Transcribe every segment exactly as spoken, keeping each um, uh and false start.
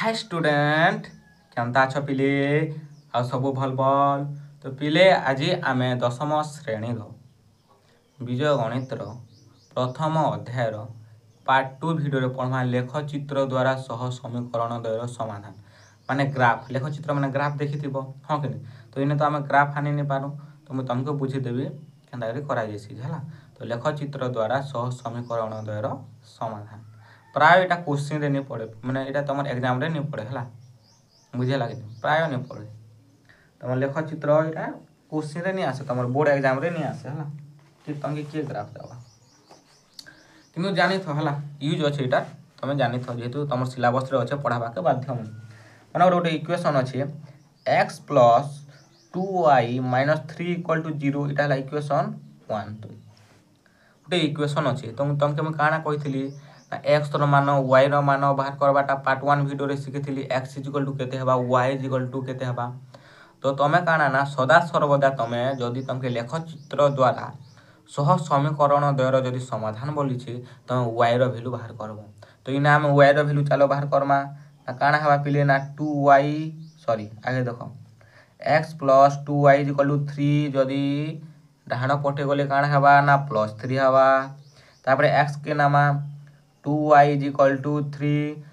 Hi student केमता अछ पिले आ सब भल भल। तो पिले आज आम दशम श्रेणी विजय गणित प्रथम अध्याय पार्ट टू भिडियो पढ़वा लेखचित्र द्वारा सह समीकरण द्वयर समाधान माने ग्राफ लेखचित्र माने ग्राफ देखी थी हाँ कि तो इन्हें तो आम ग्राफ आनी नहीं पारू तो मुझे तुमको बुझीदेवी केना तो लेखचित्र द्वारा सह समीकरण द्वयर समाधान प्राय यहाँ क्वेश्चन रे नहीं पड़े मैंने यहाँ तुम एग्जाम रे नहीं पड़े है बुझेगा कि प्राय नहीं पड़े तुम लेखचित्र यहाँ क्वेश्चन रे नहीं आसे तुम बोर्ड एग्जाम रे नहीं आसे है कि तुमके किए ग्राफ देवा कि जानी थो है यूज अच्छे यहाँ तुम जानी थो जेहेतु तुम सिलेबस रे अच्छे पढ़ावा के बाध्य मैंने गोटे इक्वेशन अच्छे x plus two y minus three equal to zero यहाँ है इक्वेशन वन गोटे इक्वेशन अच्छे तो तुमके मुझे काଣା कही एक्स मान वाई मान बाहर करवाटा पार्ट वन भिडियो शिखी एक्स इजिकल टू केते हेबा वाई इजिकल टू केते हेबा तो तुम काଣା ना सदा सर्वदा तुम जदि तुमके लेखचित्र द्वारा सह समीकरण द्वयर जदि समाधान बोली तुम वाई रैल्यू बाहर करब तो इना आम वाई रैल्यू चलो बाहर करमा ना काଣା हेबा पिले ना टू वाई सॉरी आगे देख x plus two y is equal to three जदि डाहाण पटे गले काଣା हेबा ना प्लस थ्री हेबा तापर एक्स के नामा two y is equal to three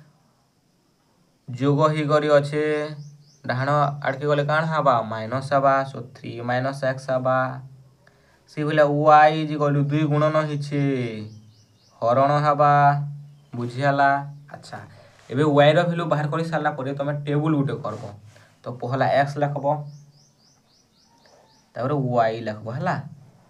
जोग ही करी अच्छे डाहाण आड़के गले काण हवा माइनस हवा सो थ्री माइनस एक्स हवा सी भले वाई इज इक्वल टू दुई गुणन हिचे हरण हवा बुझीगला। अच्छा एबे वाई रो वैल्यू बाहर कर सारा पर तुम टेबुल गोटे करब तो पहला एक्स लिखब तापर वाई लिखब है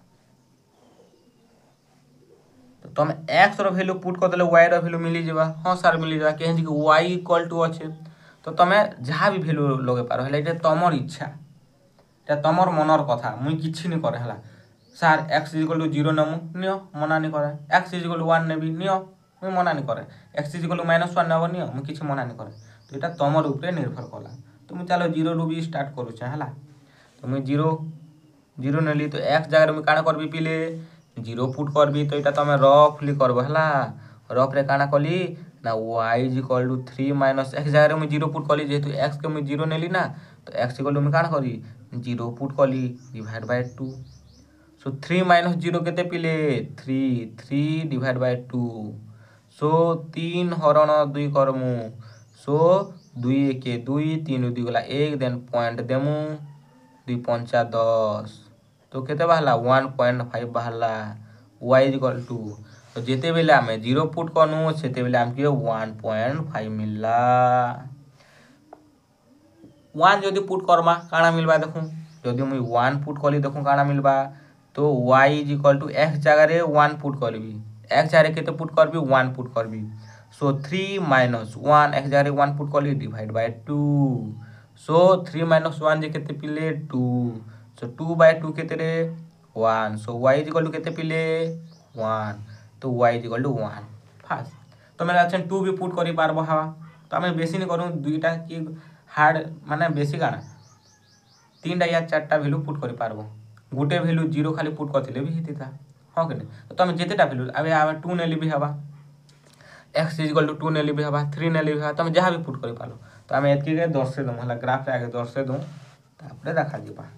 तुम एक्स रो वैल्यू पुट करदे वाई रो वैल्यू मिली जावा हाँ सार मिली जावा कहीं वाई इक्वल टू अच्छे तो तुम जहाँ भी वैल्यू लगे पार है तुम इच्छा ये तुम मनर कथा मुई किसी नहीं करे है sir x is equal to zero नेमु नियो मना नहीं करे एक्स इजिकल टू वन नेबी नियो मुई मना नहीं करे x is equal to minus one नेब नियो मुई किसी मना नहीं करे तो यहाँ तुम ऊपर निर्भर कला तो मुझे चलो जीरो रू भी स्टार्ट करुचे है तो मुई जीरो जीरो नेली तो एक्स जगह मुझे काण करबी पिले जीरो पुट करबी तो यहाँ तुम रफली करब है रफ रे काଣା कली ना y is equal to three minus x जगह मुझे जीरो पुट कली जेहेतु एक्स के मुझे जीरो नेली ना तो एक्स इक्वल टू मुझे काण करी जीरो पुट कली divide by two so three minus zero केते पिले three three divide by two so तीन हरण दुई करमु सो दुई एक दुई तीन दुई गला एक देन पॉइंट देमु दुई पंचा दस तो केते बाहला वन पॉइंट फाइव बाहला वाई इक्वल टू तो जिते बेले आम जीरो पुट कनु से बेले आमके वन पॉइंट फाइव मिलला वन जदि पुट करमा काଣା मिलबा देखूँ जदि मुई वन पुट कली देखूँ काଣା मिलबा तो y is equal to x जगह वन पुट करबी एक्स जगह केते पुट करबी वन पुट करबी so three minus one x जगह वन पुट कली divide by two so three minus one जे केते पिले two so two by two केते रे one so y is equal to केते पिले वन तो y is equal to one fast तो मेरे अच्छे टू भी पुट करी पारबो हवा तो आम बेसी नहीं करूँ दुईटा कि हार्ड माने बेसी काଣା तीन टा या चारटा वैल्यू पुट करी पारबो गोटे वैल्यू जीरो खाली पुट करथिले भी हिती था हाँ कि नहीं तो तुम जितेटा वैल्यू अबे आम टू नेली भी हवा x is equal to two नेली भी हवा थ्री नेली भी हवा तुम जहाँ भी पुट करी पारो तो आम एतकी के दर्शे दूँ है ग्राफ रे आगे दर्शे दूँ तापरे देखा जीवा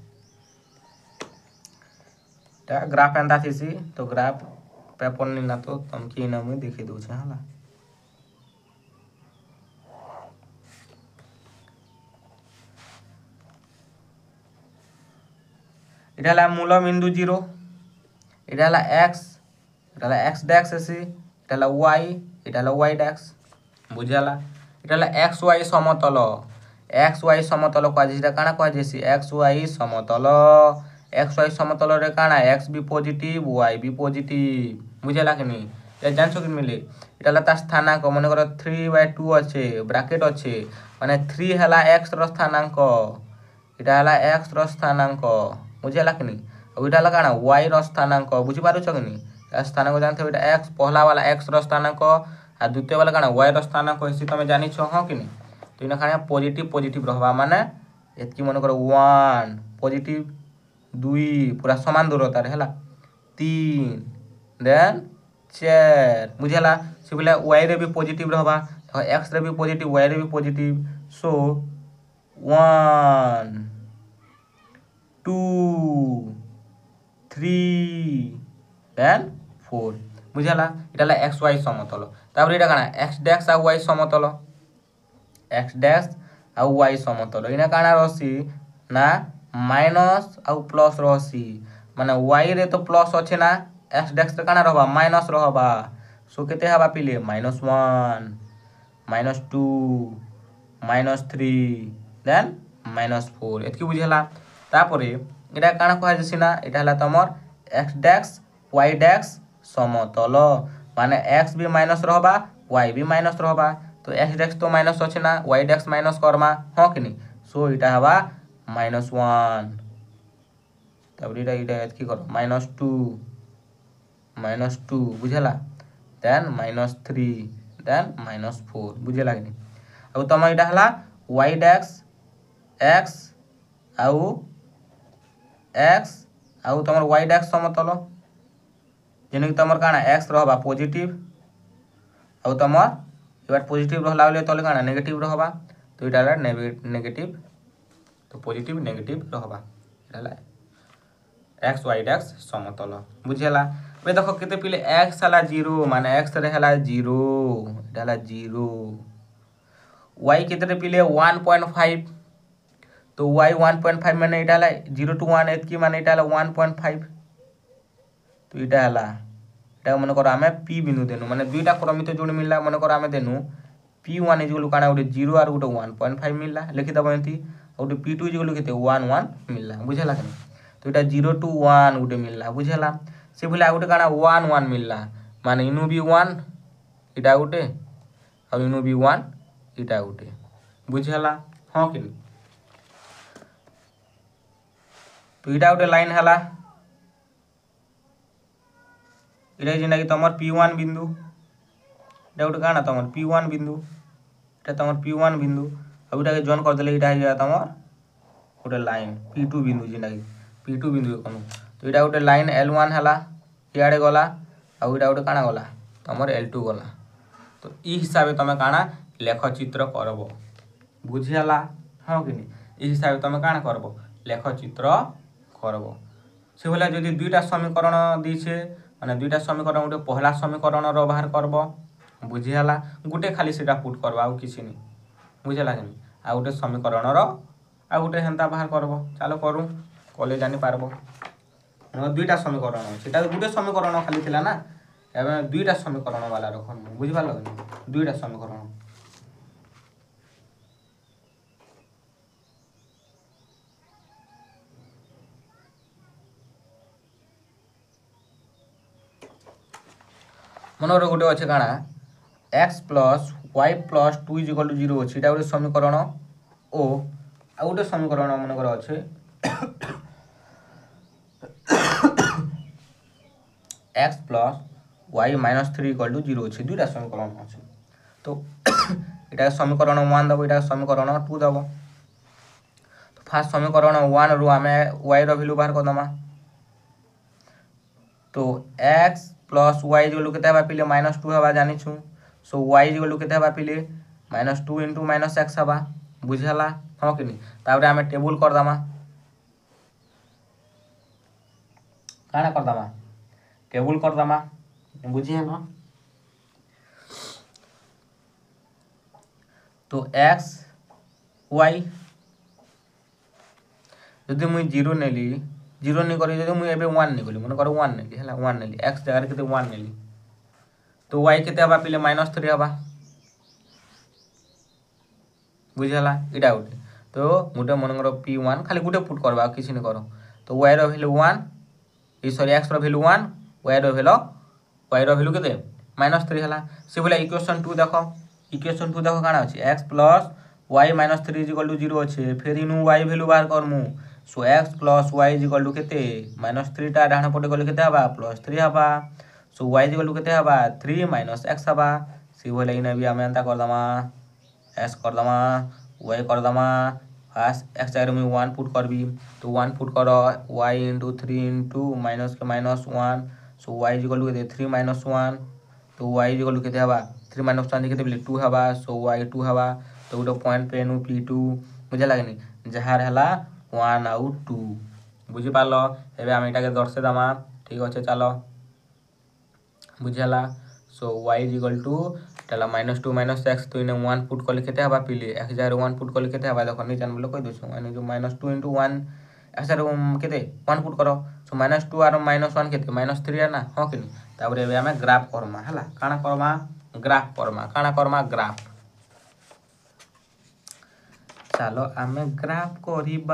ग्राफ एंता थी तो ग्राफ पेपर नहीं ना तो तुमके इना मुझे देखी दूचे है इटा मूल बिंदु जीरो इटा एक्स इटा एक्स डैक्स एसी इटा वाई इटा वाई डैक्स बुझाला इटा एक्स वाई समतल एक्स वाई समतल कहुए काଣା कहुसी एक्स वाई समतल एक्स वाई समतल रे काଣା एक्स भी पॉजिटिव वाई भी पॉजिटिव बुझेला कि नहीं ये जान कि मिले इटा ता स्थानांक मन कर थ्री बाय टू अच्छे ब्राकेट अच्छे माने थ्री है एक्स रो स्थानांक इटा है एक्स रो स्थानांक बुझेला कि नहीं अब इटा काଣା वाई रो स्थानांक बुझीपारुछ कि नहीं स्थानांक जानते हो एक्स पहला वाला एक्स रो स्थानांक आ द्वितीय वाला काଣା वाई रो स्थानांक हेसी तुम जानी हाँ कि नहीं तो इना काଣା पॉजिटिव पॉजिटिव रहबा माने एतकी मन कर वन पॉजिटिव दुई पूरा समान दूरता है तीन देन चार बुझेला से बोले वाई रे भी पॉजिटिव रहबा एक्स रे भी पॉजिटिव वाई रे भी positive so one two three then four बुझला এটা হলা एक्स वाई সমতল তারপরে এটা কানা एक्स ড্যাশ আর y সমতল एक्स डैश आ y समतल इना काना रसी ना माइनस आ प्लस रसी माने y रे तो प्लस अच्छे ना x डैश रे काना रहबा माइनस रहबा सो केते हबा पिले minus one minus two minus three then minus four एतकी बुझला तापरे एटा काना कहा जसी ना एटा हला तमर x डैश y डैश समतल माने x भी माइनस रहबा y भी माइनस रहबा तो एक्स डैक्स तो माइनस अच्छे ना वाई डैक्स माइनस करमा हाँ कि नहीं सो इटा हवा माइनस वन तब इटा इटा एतकी कर माइनस टू माइनस टू बुझला then minus three then minus four बुझला कि नहीं अब तुम इटा हला वाई डैक्स एक्स आउ एक्स आउ तुम वाई डैक्स समतल जेने कि तुम काना एक्स रहबा पॉजिटिव आउ तुम एबार पॉजिटिव रहला बोले तले काना नेगेटिव रहबा तो इटा हला नेगेटिव तो पॉजिटिव नेगेटिव रहबा इटा हला एक्स वाई डैक्स समतल बुझला बे देखो केते पिले एक्स हला जीरो माने एक्स रे हला जीरो इटा हला जीरो वाई केते रे पिले वन पॉइंट फाइव तो वाई वन पॉइंट फाइव माने इटा हला जीरो टू वन एतकी माने इटा हला वन पॉइंट फाइव तो इटा हला এটা মনে করো আমি পি বিন্দু দেনু মানে দুইটা ক্রমিত যোড় মিললা মনে করো আমি দেনু পি वन ইকুয়াল কানা গোটে জিরো আর গোটে वन पॉइंट फाइव মিললা লিখি দেব এন্তি গোটে পি टू ইকুয়াল কেতে वन वन মিললা বুঝলা কেন তো এটা জিরো टू वन গোটে মিললা বুঝলা সে ভলি গোটে কানা वन वन মিললা মানে ইনু বি वन এটা গোটে আর ইনু বি वन এটা গোটে বুঝলা হ্যাঁ কি তো এটা গোটে লাইন হলা এটা যেটা কি তোমার পি वन बिंदु এটা ওটা কানা তোমার পি वन बिंदु এটা তোমার পি वन बिंदु अब এটাকে জয়েন করে দিলে এটা হয়ে যায় তোমার ওটা লাইন পি टू बिंदु যেটা কি পি टू बिंदु কোন তো এটা ওটা লাইন एल वन হলা ইয়াড়ে গলা আর এটা ওটা কানা গলা তোমার एल टू গলা তো এই হিসাবে তুমি কানা লেখচিত্র করব বুঝিলা হ্যাঁ কি নি এই হিসাবে তুমি কানা করব লেখচিত্র করব সেগুলা যদি দুইটা সমীকরণ দিছে মানে দুইটা সমীকরণ গোটে পহলা সমীকরণ র বাহার করব বুঝিলা গোটে খালি সেটা পুট করব আর কিছু নি বুঝলা কেন আর গোটে সমীকরণ র আর গোটে হেন্তা বাহার করব চলো করু কলে জানি পারবো দুইটা সমীকরণ সেটা গোটে সমীকরণ খালি ছিল না এবে দুইটা সমীকরণ वाला রকম বুঝি ভালো দুইটা সমীকরণ मनोर गोटे अच्छे काना x plus y plus two is equal to zero अच्छे এটা গোটে সমীকরণ ও আর গোটে সমীকরণ মনে করা আছে x plus y minus three equal to zero अच्छे दुईटा সমীকরণ আছে তো এটা সমীকরণ वन দেব এটা সমীকরণ टू দেব তো ফার্স্ট সমীকরণ वन রু আমি y র ভ্যালু বাহার করদমা तो x प्लस वाई जो केते हबा पिले माइनस टू हबा जानी छु सो वाई जो केते हबा पिले minus two into minus x हबा बुझला हाँ कि नहीं तापरे आमे टेबल कर दमा काना कर दमा टेबल कर दमा बुझिए ना तो एक्स वाई यदि मुई जीरो नेली जीरो नहीं करी जदि मुई एबे वन नहीं कली मन कर वन नेली हला वन नेली x जगह केते वन नेली तो y केते हबा पिले माइनस थ्री हबा बुझला इडा उठे तो गुटे मन कर पी वन खाली गुटे पुट करबा किछि नहीं करो तो y रो वैल्यू वन ई सॉरी x रो वैल्यू वन y रो वैल्यू y रो वैल्यू केते माइनस थ्री हला से बोला इक्वेशन टू देखो इक्वेशन टू देखो काना अछि x plus y minus three is equal to zero अछि फिर इनु y वैल्यू बाहर करमु so x plus y is equal to केते माइनस थ्री टा डाहण पटे गले केते हबा प्लस थ्री हबा so y is equal to केते हबा थ्री माइनस x हबा सी बोले इने भी हमें अंता कर दमा s कर दमा y कर दमा फर्स्ट x जगह में वन पुट करबी तो वन पुट करो y into three into minus के minus one so y is equal to केते थ्री माइनस वन तो y इज इक्वल टू केते हबा थ्री माइनस वन केते टू हवा सो वाई टू हवा तो गोटे पॉइंट पे एनु पी टू बुझला कि नहीं जहार हला वन आउ टू बुझी पाल एबे हम एटा के दर्शे दमा ठीक अच्छे चलो बुझला so y is equal to चला माइनस टू माइनस एक्स तो इने वन पुट कले केते हवा पिले एक्स जार वन पुट कले केते हवा देखो नीचे बोले कहि दछु माने जो minus two into one x जार केते वन पुट करो so minus two or minus one केते माइनस थ्री ना हो कि तापर एबे हमें ग्राफ करमा हला काना करमा ग्राफ करमा काना करमा ग्राफ चलो आमे ग्राफ करिबा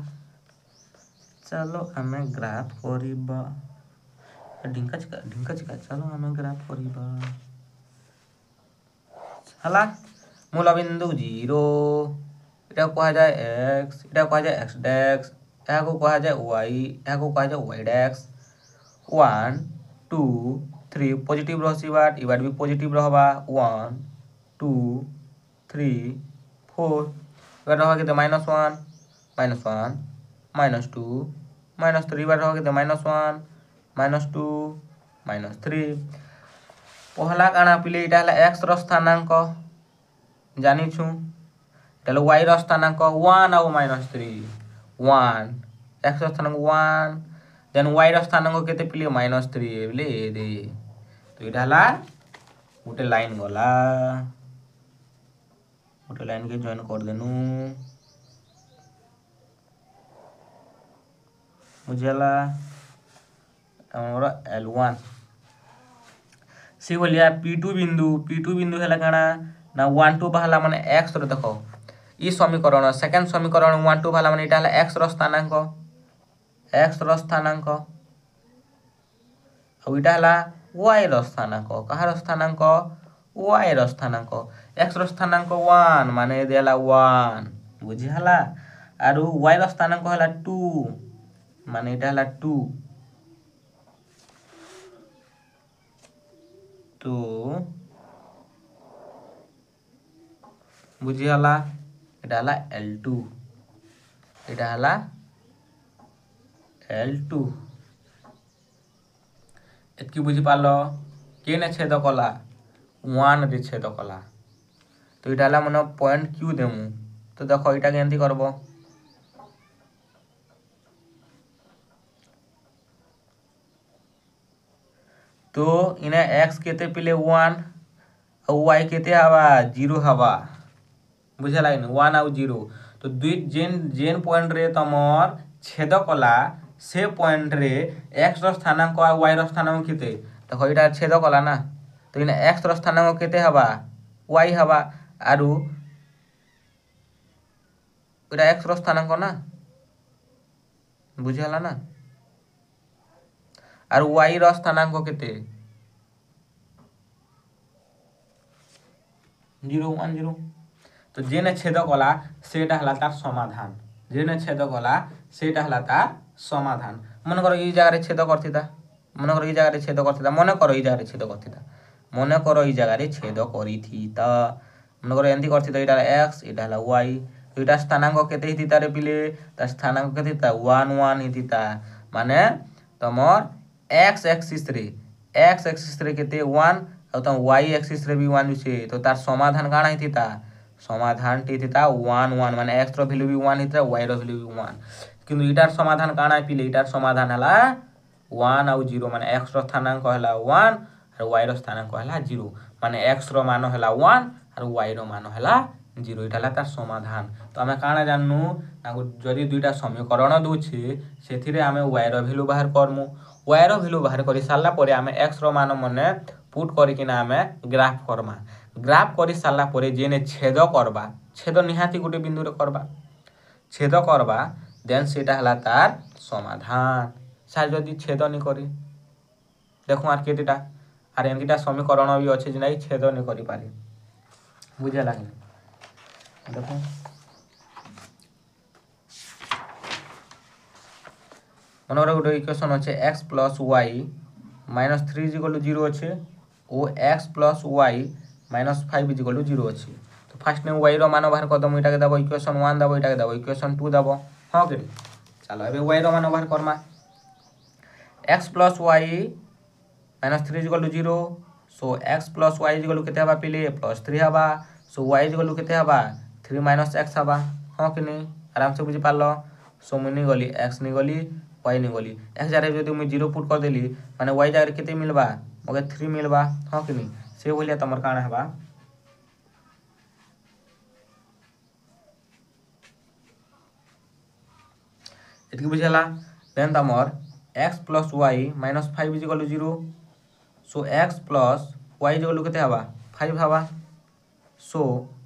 चलो आमे ग्राफ करिबा ढिंका चिका ढिंका चिका चलो आमे ग्राफ करिबा हला मूल बिंदु जीरो एटा कहा जाए एक्स एटा कहा जाए एक्स डैक्स एहा को कहा जाए वाई एहा को कहा जाए वाई डैक्स वन टू थ्री पॉजिटिव रहसी बाट ई बाट भी पॉजिटिव रहबा वन टू थ्री फोर बाट रहबा केते minus one minus one minus two minus three बाट रहबा केते minus one minus two minus three पहला काना पिले इटा हला एक्स रो स्थानांक जानी छु इटा वाई रो स्थानांक वन आउ माइनस थ्री वन एक्स रो स्थानांक वन देन वाई रो स्थानांक केते पिले माइनस थ्री बोले दे तो इटा हला गोटे लाइन गला गोटे लाइन के जॉइन कर देनु बुझला हमरो एल वन सी बोलिया पी टू बिंदु पी टू बिंदु हला काना ना वन टू बहला माने एक्स रो देखो ई समीकरण सेकंड समीकरण वन टू बहला माने इटा हला एक्स रो स्थानांक एक्स रो स्थानांक आ इटा हला वाई रो स्थानांक कहार स्थानांक वाई रो स्थानांक एक्स रो स्थानांक वन माने देला वन बुझी हला आरु वाई रो स्थानांक हला टू माने इटा हला टू तो बुझी हला इटा हला एल टू इटा हला एल टू एतकी बुझी पालो केने छेद कला वन रे छेद कला तो इटा हला मन पॉइंट क्यू देमु तो देखो इटा केंती करबो तो इने एक्स केते पिले वन और वाई केते हवा जीरो हवा बुझला इन वन आउ जीरो तो दुई जेन जेन पॉइंट रे तमर छेद कला से पॉइंट रे एक्स रो स्थानांक और वाई रो स्थानांक केते देखो इटा छेद कला ना तो इने एक्स रो स्थानांक केते हवा वाई हवा आरु इटा एक्स रो स्थानांक ना बुझला ना और वाई रो स्थानांक केते जीरो वन जीरो तो जेने छेद कला सेटा हला तार समाधान जेने छेद कला सेटा हला तार समाधान मन करो ई जगह रे छेद करथिता मन करो ई जगह रे छेद करथिता मन करो ई जगह रे छेद करथिता मन करो ई जगह रे छेद करिथिता मन करो एंती करथिता इटा एक्स इटा हला वाई तो इटा स्थानांक केते हितिता रे पिले ता स्थानांक केते हितिता वन वन हितिता माने तमर एक्स एक्सिस रे एक्स एक्सिस रे केते वन और तम वाई एक्सिस रे भी वन छे तो तार समाधान काना हितिता समाधान टी हितिता वन वन माने एक्स रो वैल्यू भी वन हितिता वाई रो वैल्यू भी वन किंतु इटार समाधान काना पिले इटार समाधान हला वन आउ जीरो माने एक्स रो स्थानांक हला वन और वाई रो स्थानांक हला जीरो माने एक्स रो मान हला वन और वाई रो मान हला जीरो इटा हला तार समाधान तो आमे काना जाननु ना जदी दुईटा समीकरण दोछे सेथिरे आमे वाई रो वैल्यू बाहर करमु वाई रो वैल्यू बाहर करि सारला परे आमे एक्स रो मान मने पुट करि किना आमे ग्राफ करमा ग्राफ करि सारला परे जेने छेद करबा छेद निहाती गुटे बिंदु रे करबा छेद करबा देन सेटा हला तार समाधान सार जदी छेद नि करी देखो आर केतेटा आर एंतिटा समीकरण भी अछि जे नै छेद नि करि पारे बुझे लागै देखो मनोरा गुटे इक्वेशन अछि x plus y minus three is equal to zero अछि ओ x plus y minus five is equal to zero अछि तो फर्स्ट ने y रो मान बाहर कर दम इटा के दबो इक्वेशन वन दबो इटा के दबो इक्वेशन टू दबो हां के चलो एबे y रो मान बाहर करमा x plus y minus three is equal to zero so x plus y is equal केते हबा पिले प्लस थ्री हबा सो वाई इज इक्वल केते हबा थ्री माइनस एक्स हबा हाँ कि नहीं आराम से बुझी पारल सो मुझे गली एक्स नहीं गली वाई नहीं गली एक्स जगह जो मुझे जीरो पुट कर देली माने वाई जगह केते मिलबा मगे थ्री मिलबा हाँ कि नहीं से भलिया तुम काण हबा एतकी बुझेला देन तमर x plus y minus five is equal zero so x plus y is equal केते हबा फाइव हबा सो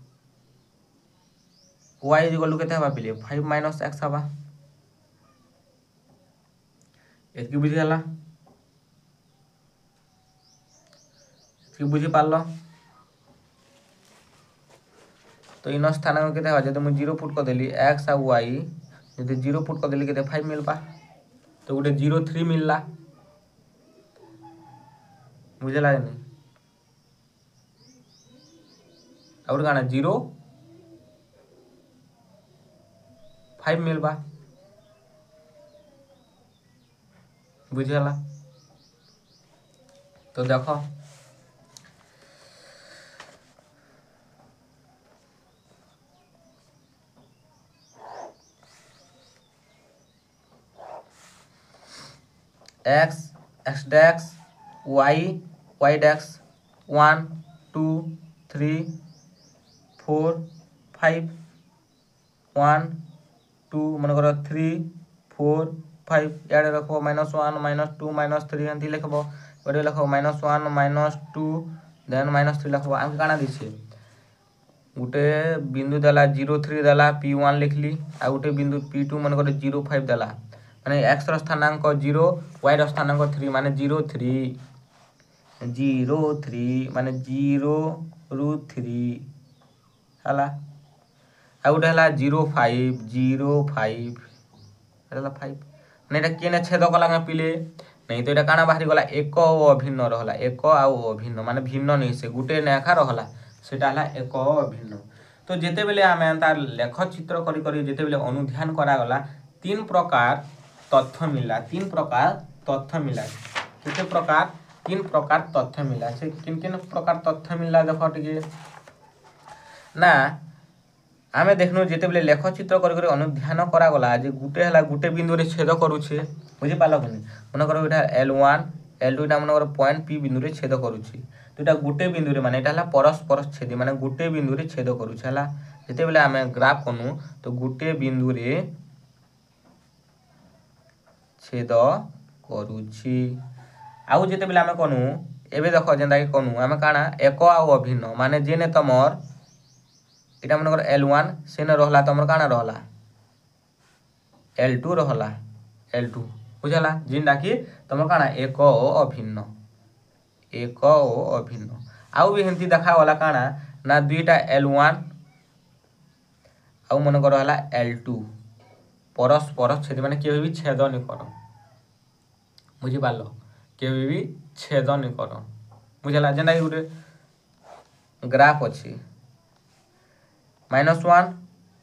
वाई इज इक्वल केते हबा पिले फाइव माइनस एक्स हबा एतकी बुझीगला एतकी बुझी पारल तो इन स्थान केते हबा जदि मु जीरो पुट कर देली एक्स आ वाई जदि जीरो पुट कर देली केते फाइव मिलबा तो गोटे जीरो थ्री मिलला बुझेला नहीं और गाना जीरो फाइव मिलबा बुझेला तो देखो एक्स एक्स डैक्स वाई वाई डैक्स one two three four five one two मन कर थ्री फोर फाइव इे रख minus one minus two minus three एमती लिखब ये लिख minus one minus two then minus three लिखब आम काଣା दीछे गोटे बिंदु देला जीरो थ्री देला पी वन लिखली आ गोटे बिंदु पी टू मन कर जीरो फाइव देला माने एक्स रो स्थानांक जीरो वाई रो स्थानांक थ्री माने जीरो थ्री जीरो थ्री माने जीरो रु थ्री हला आ गोटे हला जीरो फाइव जीरो फाइव हला फाइव माने एटा केने छेद कला पिले नहीं तो एटा काना बाहरी गला एक और अभिन्न रहला एक आउ अभिन्न माने भिन्न नहीं से गुटे नेखा रहला सेटा हला एक अभिन्न तो जेते बेले आमे तार लेख चित्र करी करी जेते बेले अनुध्यान करा गला तीन प्रकार तथ्य मिला तीन प्रकार तथ्य मिला केते प्रकार तीन प्रकार तथ्य मिला से किन किन प्रकार तथ्य मिला देखो टिके ना आमे देखनु जेते बेले लेख चित्र करी करी अनुध्यान करा गला जे गुटे हला गुटे बिंदु रे छेद करूछे बुझी पालो कोनी मन करो एटा एल वन एल टू एटा मन करो पॉइंट पी बिंदु रे छेद करूछी तो एटा गुटे बिंदु रे माने एटा हला परस्पर छेदी माने गुटे बिंदु रे छेद करूछे हला जेते बेले आमे ग्राफ कनु तो गुटे बिंदु रे छेद करूछी आउ जेते बेले आमे कनु एबे देखो जेंदा कि कनु आमे काना एक आउ अभिन्न माने जेने तमर इटा मन कर एल वन सेने रहला तमर काना रहला एल टू रहला एल टू बुझला जिंदा कि तमर काना एक ओ अभिन्न एक ओ अभिन्न आउ भी हेंती देखा वाला काना ना दुईटा एल वन आउ मन कर रहला एल टू परस्पर छेद माने केबे भी छेद नि कर बुझी पालो केबे भी छेद नि कर बुझला जेंदा कि गुटे ग्राफ अछि माइनस वन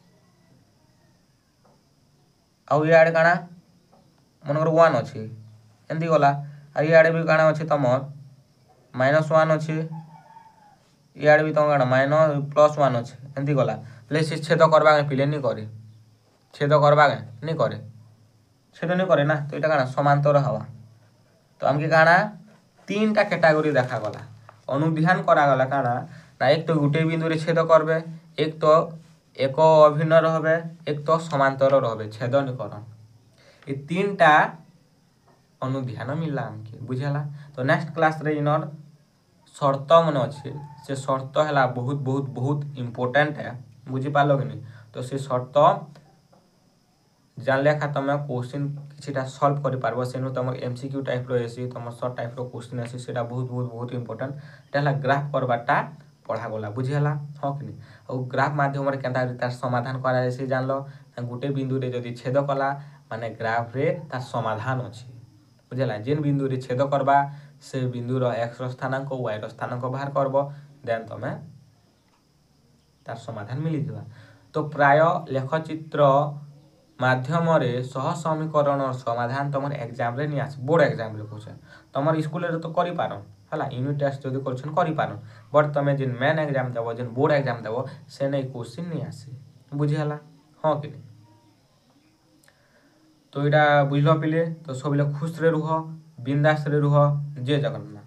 आउ इे काना मनकर वन अच्छे एमती गला आ इे भी काना अच्छे तमर माइनस वन अच्छे इे भी तुम काना माइनस प्लस वन अच्छे एमती गला बोले से छेद करवा पिले नहीं करे छेद करवा नहीं करे छेद नहीं करे ना तो यहाँ काना समांतर हवा तो आमके काना तीन टा कैटेगरी देखा गला अनुध्यान करा गला काना ना एक तो गोटे बिंदु रे छेद करबे एक तो एक अभिन्न रहबे एक तो समांतर रहबे छेद नहीं करन ये तीन टा अनुध्यान मिलला हमके बुझला तो नेक्स्ट क्लास रे इनर शर्त मन अच्छे से शर्त है बहुत बहुत बहुत इम्पोर्टेंट है बुझी पालो कि नहीं तो से शर्त जान लेखा तुम क्वेश्चन किछिटा सॉल्व कर पारबो सेनु तुम एमसीक्यू टाइप रो एसी तुम शॉर्ट टाइप रो क्वेश्चन एसी सेटा बहुत बहुत बहुत इम्पोर्टेंट एटा ग्राफ करबाटा पढ़ा गला बुझीगला हाँ कि नहीं और ग्राफ माध्यम केन्ता तार समाधान करा जाए जान लो गोटे बिंदु रे जदि छेद कला माने ग्राफ रे तार समाधान अच्छी बुझला जेन बिंदु रे छेद करबा से बिंदु रो एक्स रो स्थानांक वाई रो स्थानांक बाहर करबो देन तमे तार समाधान मिली दिबा तो प्राय लेख चित्र ମାଧ୍ୟମରେ ସହ ସମୀକରଣର ସମାଧାନ ତମର ଏକ୍ଜାମ୍ରେ ନି ଆସ ବୋର୍ଡ଼ ଏକ୍ଜାମ୍ରେ କହୁଛେ ତମର ସ୍କୁଲରେ ତ କରିପାରନ୍ ହେଲା ୟୁନିଟ୍ ଟେଷ୍ଟ ଯଦି କରୁଛନ୍ କରିପାରନ୍ ବଟ୍ ତମେ ଯେନ୍ ମେନ୍ ଏକ୍ଜାମ୍ ଦେବ ଯେନ୍ ବୋର୍ଡ଼ ଏକ୍ଜାମ୍ ଦେବ ସେ ନେଇ କୋଶ୍ଚିନ୍ ନି ଆସେ ବୁଝିହେଲା ହଁ କି ତ ଏଇଟା ବୁଝିଲ ପିଲେ ତ ସବୁବେଳେ ଖୁସିରେ ରୁହ ବିନ୍ଦାସରେ ରୁହ ଜୟ ଜଗନ୍ନାଥ।